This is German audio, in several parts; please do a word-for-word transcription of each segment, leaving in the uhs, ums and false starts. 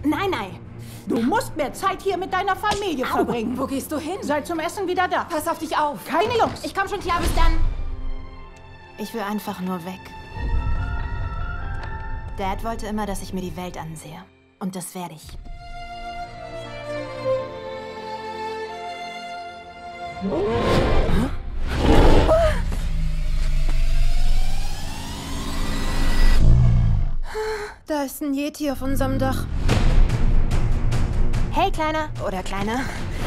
Nein, nein. Du musst mehr Zeit hier mit deiner Familie Au, verbringen. wo gehst du hin? Sei zum Essen wieder da. Pass auf dich auf. Keine Jungs. Ich komm schon klar, bis dann. Ich will einfach nur weg. Dad wollte immer, dass ich mir die Welt ansehe. Und das werde ich. Da ist ein Yeti auf unserem Dach. Hey, Kleiner. Oder Kleiner.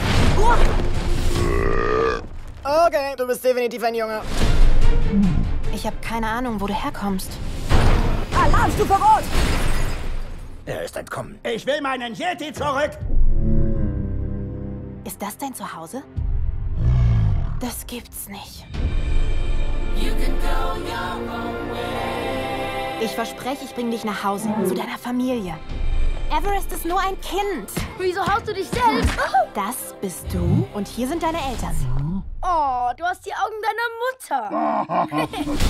Okay, du bist definitiv ein Junge. Ich habe keine Ahnung, wo du herkommst. Alarmstufe Rot! Er ist entkommen. Ich will meinen Yeti zurück! Ist das dein Zuhause? Das gibt's nicht. Ich verspreche, ich bringe dich nach Hause, zu deiner Familie. Everest ist nur ein Kind. Wieso haust du dich selbst? Das bist du und hier sind deine Eltern. Oh, du hast die Augen deiner Mutter.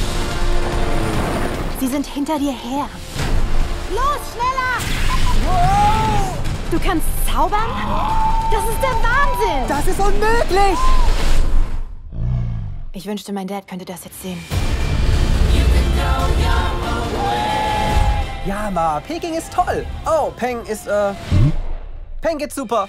Sie sind hinter dir her. Los, schneller! Du kannst zaubern? Das ist der Wahnsinn! Das ist unmöglich! Ich wünschte, mein Dad könnte das jetzt sehen. Ja, Ma, Peking ist toll. Oh, Peng ist, äh... Peng geht's super.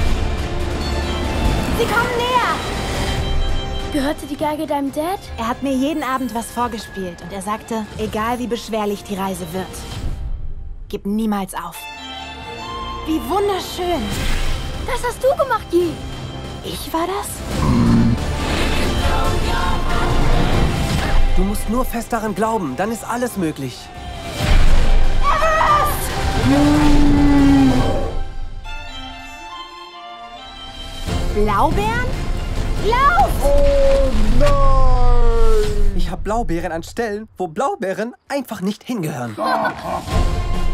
Sie kommen näher! Gehörte die Geige deinem Dad? Er hat mir jeden Abend was vorgespielt und er sagte, egal wie beschwerlich die Reise wird, gib niemals auf. Wie wunderschön! Das hast du gemacht, Yi. Ich war das? Du musst nur fest daran glauben, dann ist alles möglich. Blaubeeren? Lauf! Oh nein! Ich habe Blaubeeren an Stellen, wo Blaubeeren einfach nicht hingehören.